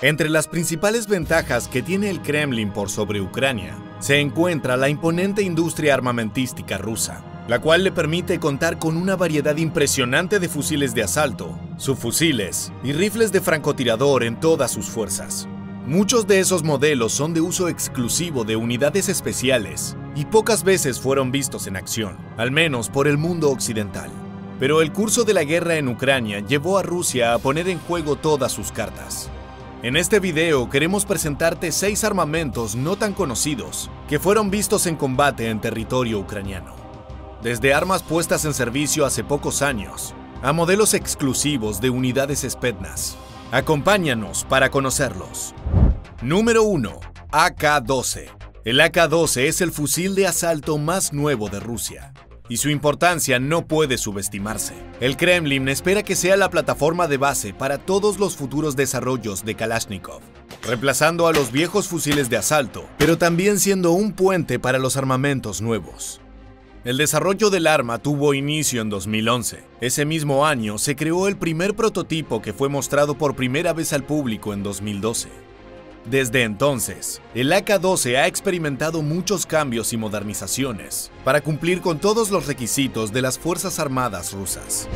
Entre las principales ventajas que tiene el Kremlin por sobre Ucrania, se encuentra la imponente industria armamentística rusa, la cual le permite contar con una variedad impresionante de fusiles de asalto, subfusiles y rifles de francotirador en todas sus fuerzas. Muchos de esos modelos son de uso exclusivo de unidades especiales y pocas veces fueron vistos en acción, al menos por el mundo occidental. Pero el curso de la guerra en Ucrania llevó a Rusia a poner en juego todas sus cartas. En este video queremos presentarte 6 armamentos no tan conocidos que fueron vistos en combate en territorio ucraniano. Desde armas puestas en servicio hace pocos años, a modelos exclusivos de unidades Spetsnaz. Acompáñanos para conocerlos. Número 1. AK-12. El AK-12 es el fusil de asalto más nuevo de Rusia, y su importancia no puede subestimarse. El Kremlin espera que sea la plataforma de base para todos los futuros desarrollos de Kalashnikov, reemplazando a los viejos fusiles de asalto, pero también siendo un puente para los armamentos nuevos. El desarrollo del arma tuvo inicio en 2011. Ese mismo año se creó el primer prototipo que fue mostrado por primera vez al público en 2012. Desde entonces, el AK-12 ha experimentado muchos cambios y modernizaciones para cumplir con todos los requisitos de las Fuerzas Armadas rusas.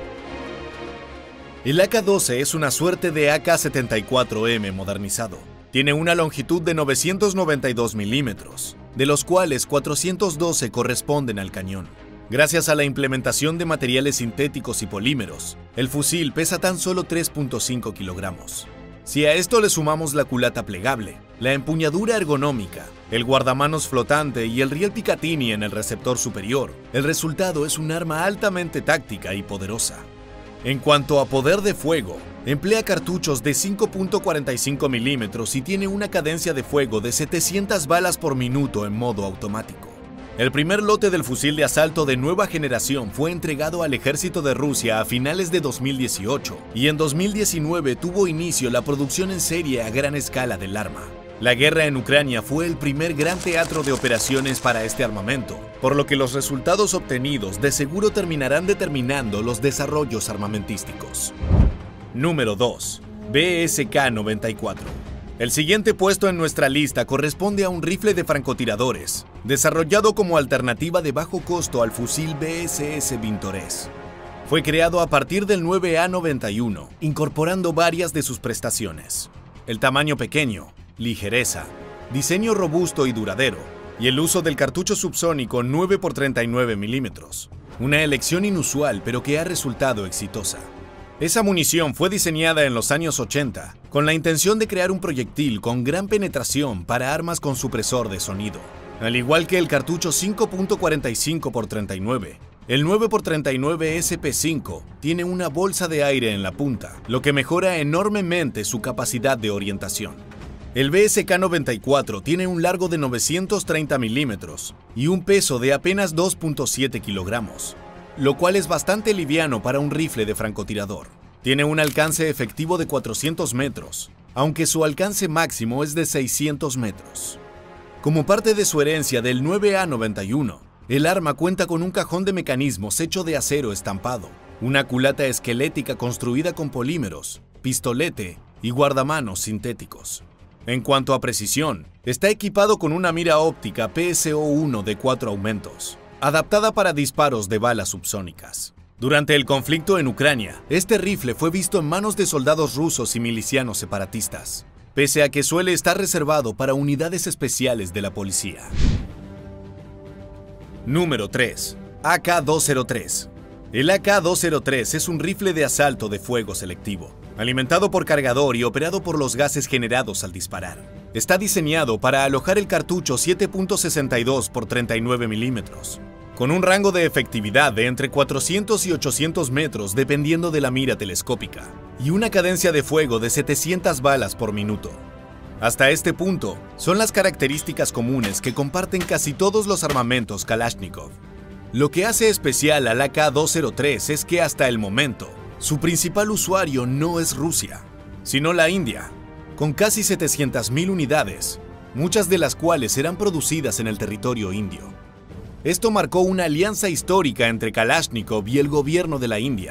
El AK-12 es una suerte de AK-74M modernizado. Tiene una longitud de 992 milímetros, de los cuales 412 corresponden al cañón. Gracias a la implementación de materiales sintéticos y polímeros, el fusil pesa tan solo 3.5 kilogramos. Si a esto le sumamos la culata plegable, la empuñadura ergonómica, el guardamanos flotante y el riel Picatinny en el receptor superior, el resultado es un arma altamente táctica y poderosa. En cuanto a poder de fuego, emplea cartuchos de 5.45 milímetros y tiene una cadencia de fuego de 700 balas por minuto en modo automático. El primer lote del fusil de asalto de nueva generación fue entregado al ejército de Rusia a finales de 2018 y en 2019 tuvo inicio la producción en serie a gran escala del arma. La guerra en Ucrania fue el primer gran teatro de operaciones para este armamento, por lo que los resultados obtenidos de seguro terminarán determinando los desarrollos armamentísticos. Número 2. BSK-94. El siguiente puesto en nuestra lista corresponde a un rifle de francotiradores, desarrollado como alternativa de bajo costo al fusil BSS Vintores. Fue creado a partir del 9A91, incorporando varias de sus prestaciones: el tamaño pequeño, ligereza, diseño robusto y duradero, y el uso del cartucho subsónico 9x39 milímetros. Una elección inusual pero que ha resultado exitosa. Esa munición fue diseñada en los años 80 con la intención de crear un proyectil con gran penetración para armas con supresor de sonido. Al igual que el cartucho 5.45x39, el 9x39 SP5 tiene una bolsa de aire en la punta, lo que mejora enormemente su capacidad de orientación. El BSK-94 tiene un largo de 930 milímetros y un peso de apenas 2.7 kilogramos, lo cual es bastante liviano para un rifle de francotirador. Tiene un alcance efectivo de 400 metros, aunque su alcance máximo es de 600 metros. Como parte de su herencia del 9A91, el arma cuenta con un cajón de mecanismos hecho de acero estampado, una culata esquelética construida con polímeros, pistolete y guardamanos sintéticos. En cuanto a precisión, está equipado con una mira óptica PSO-1 de 4 aumentos, adaptada para disparos de balas subsónicas. Durante el conflicto en Ucrania, este rifle fue visto en manos de soldados rusos y milicianos separatistas, pese a que suele estar reservado para unidades especiales de la policía. Número 3. AK-203. El AK-203 es un rifle de asalto de fuego selectivo, alimentado por cargador y operado por los gases generados al disparar. Está diseñado para alojar el cartucho 7.62x39 milímetros, con un rango de efectividad de entre 400 y 800 metros dependiendo de la mira telescópica, y una cadencia de fuego de 700 balas por minuto. Hasta este punto, son las características comunes que comparten casi todos los armamentos Kalashnikov. Lo que hace especial al AK-203 es que hasta el momento, su principal usuario no es Rusia, sino la India, con casi 700.000 unidades, muchas de las cuales serán producidas en el territorio indio. Esto marcó una alianza histórica entre Kalashnikov y el gobierno de la India,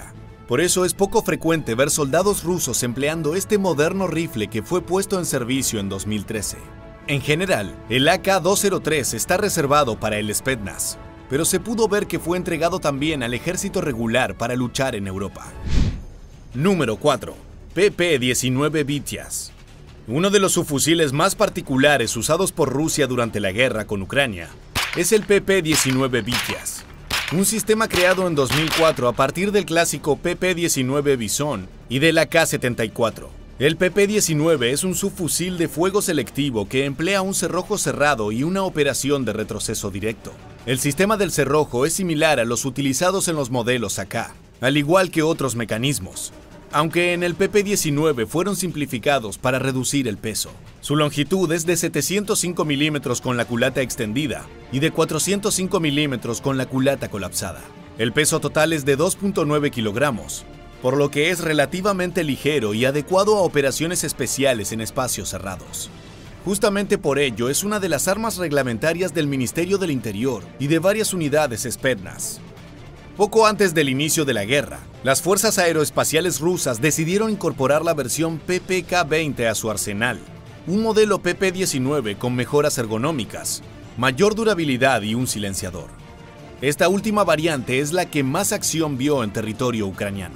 Por eso es poco frecuente ver soldados rusos empleando este moderno rifle que fue puesto en servicio en 2013. En general, el AK-203 está reservado para el Spetsnaz, pero se pudo ver que fue entregado también al ejército regular para luchar en Europa. Número 4. PP-19 Vityaz. Uno de los subfusiles más particulares usados por Rusia durante la guerra con Ucrania es el PP-19 Vityaz, un sistema creado en 2004 a partir del clásico PP-19 Bison y del AK-74. El PP-19 es un subfusil de fuego selectivo que emplea un cerrojo cerrado y una operación de retroceso directo. El sistema del cerrojo es similar a los utilizados en los modelos AK, al igual que otros mecanismos, aunque en el PP-19 fueron simplificados para reducir el peso. Su longitud es de 705 milímetros con la culata extendida y de 405 milímetros con la culata colapsada. El peso total es de 2.9 kilogramos, por lo que es relativamente ligero y adecuado a operaciones especiales en espacios cerrados. Justamente por ello es una de las armas reglamentarias del Ministerio del Interior y de varias unidades Spetsnaz. Poco antes del inicio de la guerra, las fuerzas aeroespaciales rusas decidieron incorporar la versión PPK-20 a su arsenal, un modelo PP-19 con mejoras ergonómicas, mayor durabilidad y un silenciador. Esta última variante es la que más acción vio en territorio ucraniano.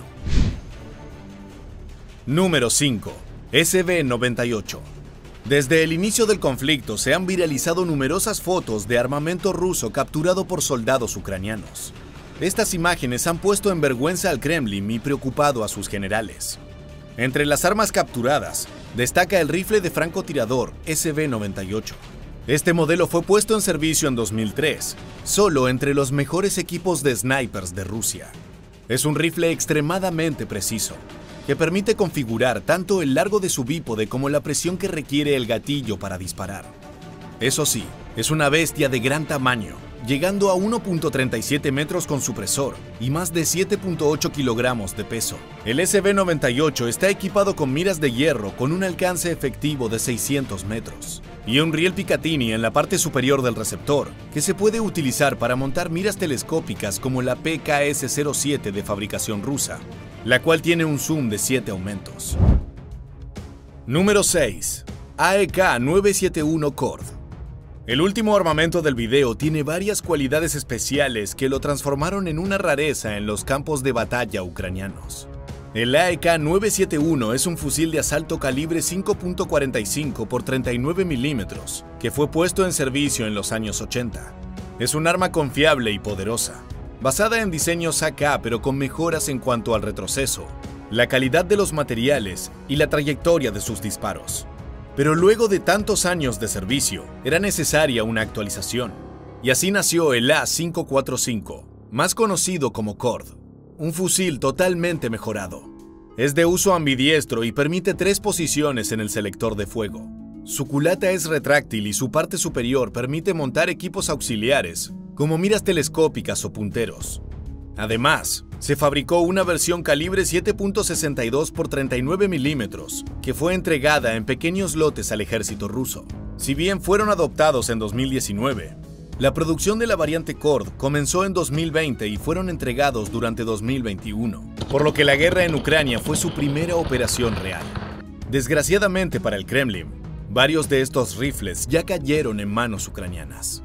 Número 5. SV-98. Desde el inicio del conflicto se han viralizado numerosas fotos de armamento ruso capturado por soldados ucranianos. Estas imágenes han puesto en vergüenza al Kremlin y preocupado a sus generales. Entre las armas capturadas, destaca el rifle de francotirador SV-98. Este modelo fue puesto en servicio en 2003, solo entre los mejores equipos de snipers de Rusia. Es un rifle extremadamente preciso, que permite configurar tanto el largo de su bípode como la presión que requiere el gatillo para disparar. Eso sí, es una bestia de gran tamaño, llegando a 1.37 metros con supresor y más de 7.8 kilogramos de peso. El SV-98 está equipado con miras de hierro con un alcance efectivo de 600 metros y un riel Picatinny en la parte superior del receptor, que se puede utilizar para montar miras telescópicas como la PKS-07 de fabricación rusa, la cual tiene un zoom de 7 aumentos. Número 6. AEK-971 Kord. El último armamento del video tiene varias cualidades especiales que lo transformaron en una rareza en los campos de batalla ucranianos. El AEK-971 es un fusil de asalto calibre 5.45 x 39 milímetros que fue puesto en servicio en los años 80. Es un arma confiable y poderosa, basada en diseños AK pero con mejoras en cuanto al retroceso, la calidad de los materiales y la trayectoria de sus disparos. Pero luego de tantos años de servicio, era necesaria una actualización, y así nació el A545, más conocido como Kord, un fusil totalmente mejorado. Es de uso ambidiestro y permite 3 posiciones en el selector de fuego. Su culata es retráctil y su parte superior permite montar equipos auxiliares, como miras telescópicas o punteros. Además, se fabricó una versión calibre 7.62 x 39 milímetros, que fue entregada en pequeños lotes al ejército ruso. Si bien fueron adoptados en 2019, la producción de la variante Kord comenzó en 2020 y fueron entregados durante 2021, por lo que la guerra en Ucrania fue su primera operación real. Desgraciadamente para el Kremlin, varios de estos rifles ya cayeron en manos ucranianas.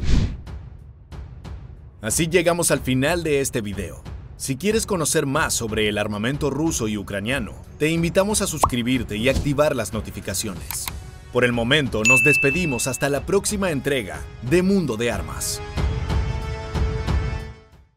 Así llegamos al final de este video. Si quieres conocer más sobre el armamento ruso y ucraniano, te invitamos a suscribirte y activar las notificaciones. Por el momento nos despedimos hasta la próxima entrega de Mundo de Armas.